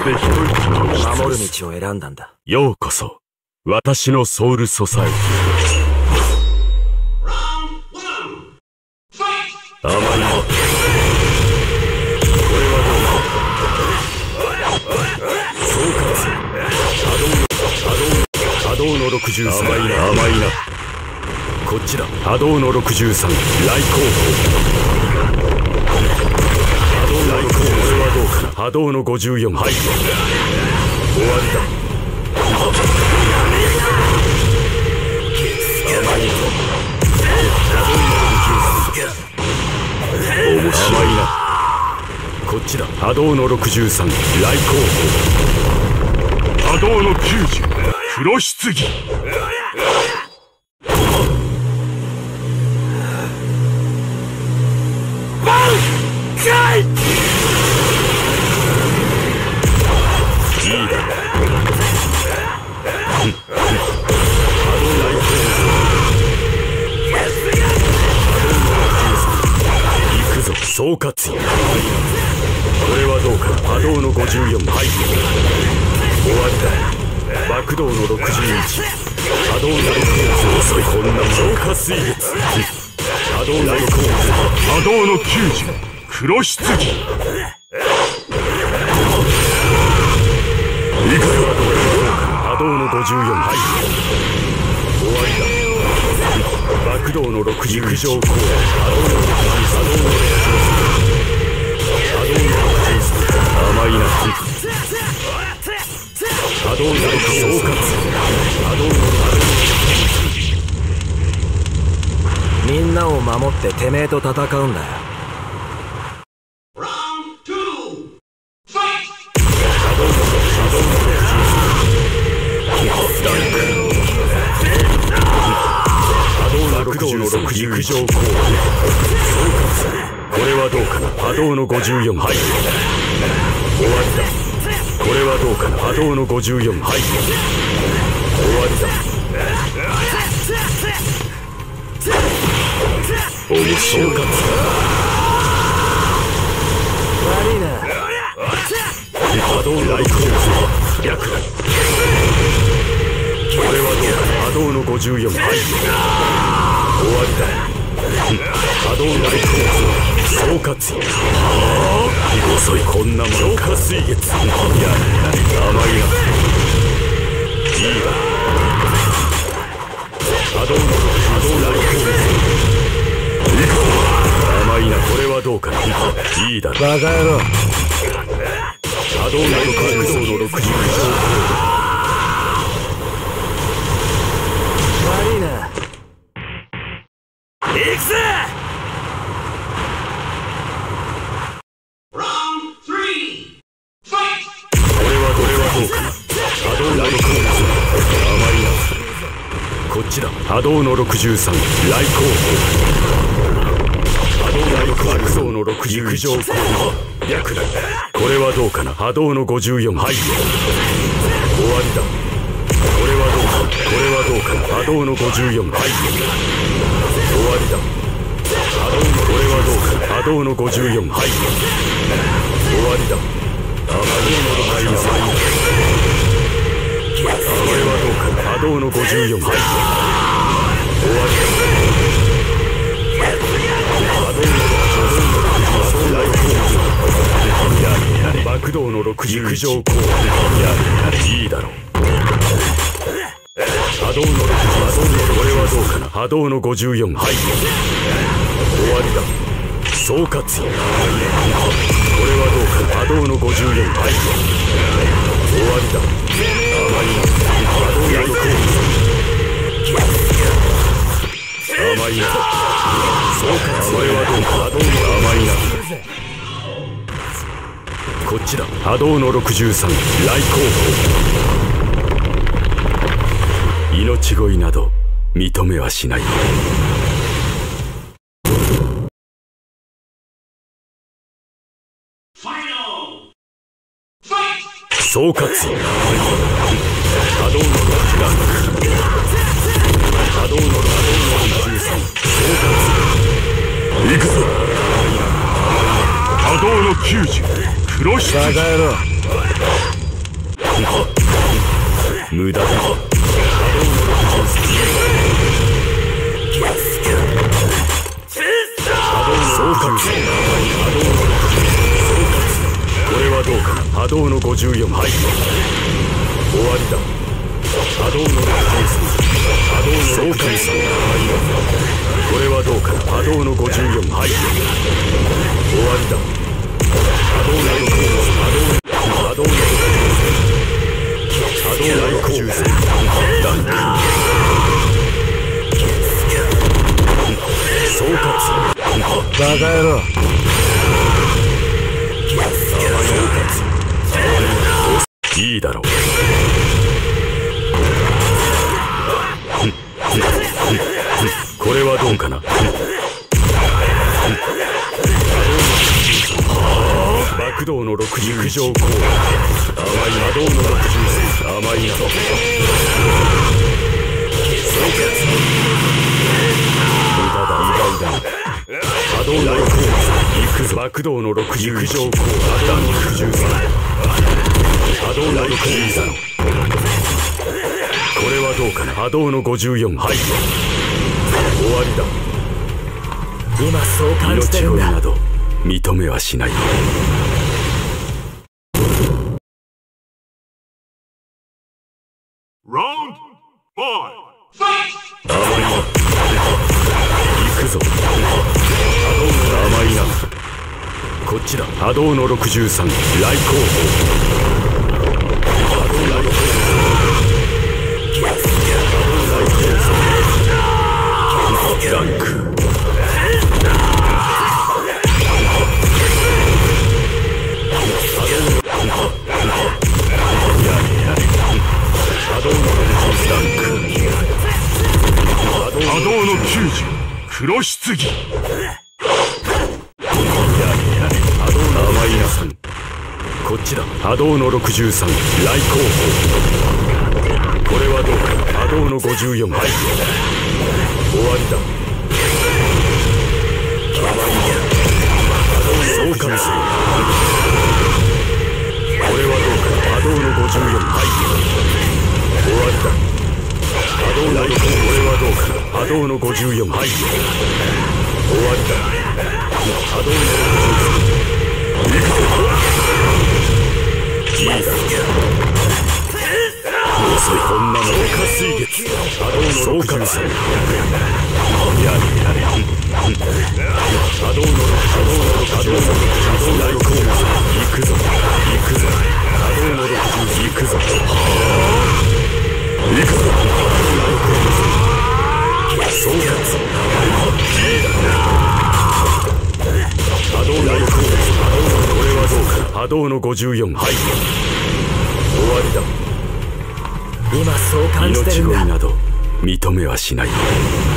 で一息の守る道を選んだんだ。 ようこそ、私のソウルソサエティへ。甘いな。これはどうだ。総括。波動の63。甘いな。こっちだ。波動の63。来航法。これはどうかな。波動の54。はい。終わりだ。面白いな。こっちだ。波動の63。来航法。波動の90。黒棺。いいだろ。行くぞ、総括よ。これはどうか。波動の54。はい。終わりだ。爆動の61。波動の60。遅い。こんな浄化水月。波動の60。波動の90。黒棺。いくぞ。波動の54。はい。終わりだ。爆動の60。陸上公園。波動の63。波動の63。甘いな。波動の60。総括。波動のみんなを守っててめえと戦うんだよ。陸上公園。これはどうかな。波動の54。はい。終わりだ。これはどうかな。波動の54。はい。終わりだ。面白かった。悪いな。波動来航。逆だ。これはどうかな。波動の54。はい。終わりだ。波動来航。総括よ。遅い。こんなもの浄化水月。いや、甘いな。いいだ。波動の60。来航。甘いな。これはどうかな。いいだろ。バカ野郎。波動の60。悪いな。行くぜ。これはどうかな。波動の60。甘いな。こっちだ。波動の63。来航法。波動の爆走の60。陸上公園。逆だ。これはどうかな。波動の54。はい。終わりだ。これはどうかな。波動の54。はい。終わりだ。これはどうかな。波動の54。はい。終わりだ。波動の63。これはどうかな。波動の54。はい。終わりだ。爆動の60。陸上公園。いいだろう。波動の60。これはどうかな。波動の54。はい。終わりだ。総括よ。これはどうかな。波動の54。はい。終わりだ。甘いな。波動の60。甘いな。総括。これはどうか。波動の甘いな。こっちだ。波動の63。来航法。命乞いなど認めはしない。総括。波動の63。波動の63。総括。行くぞ。波動の90。黒下。バカ野郎。 無駄だ。総括。これはどうかな。波動の54。はい、終わりだ。波動の63。波動の63。これはどうかな。波動の54。はい、終わりだ。波動の63。波動の63。波動の63。ダンク。総括。 バカ野郎。 いいだろう。これはどうかな。爆動の60。陸上コーラ。甘い波動の63。甘いな。無駄だ。意外だ。波動の60。行くぞ。爆動の60。陸上コーラ。ダン63。波動の63。これはどうかな。波動の54。はい、終わりだ。 今そう感じてるんだ。 命乞いなど認めはしない。 ラウンド5。 甘いな。行くぞ。甘いな。こっちだ。波動の63。来航法。波動の63。ランク。 波動の90。黒棺。 波動の甘いなさん。こっちだ。波動の63。来航法。これはどうか。波動の54。はい、終わりだ。総括する。これはどうか。波動の54。はい、終わりだ。波動のこれはどうか。波動の54。はい、終わりだ。波動の63。いいだ。遅い。こんなのでか水月。波動の総括。やれやれ。波動の来航。行くぞ行くぞ。波動の60。行くぞ行くぞ。総括。波動の60。これはどうか。波動の54。はい、終わりだ。 今そう感じてるんだ。 命乞いなど認めはしない。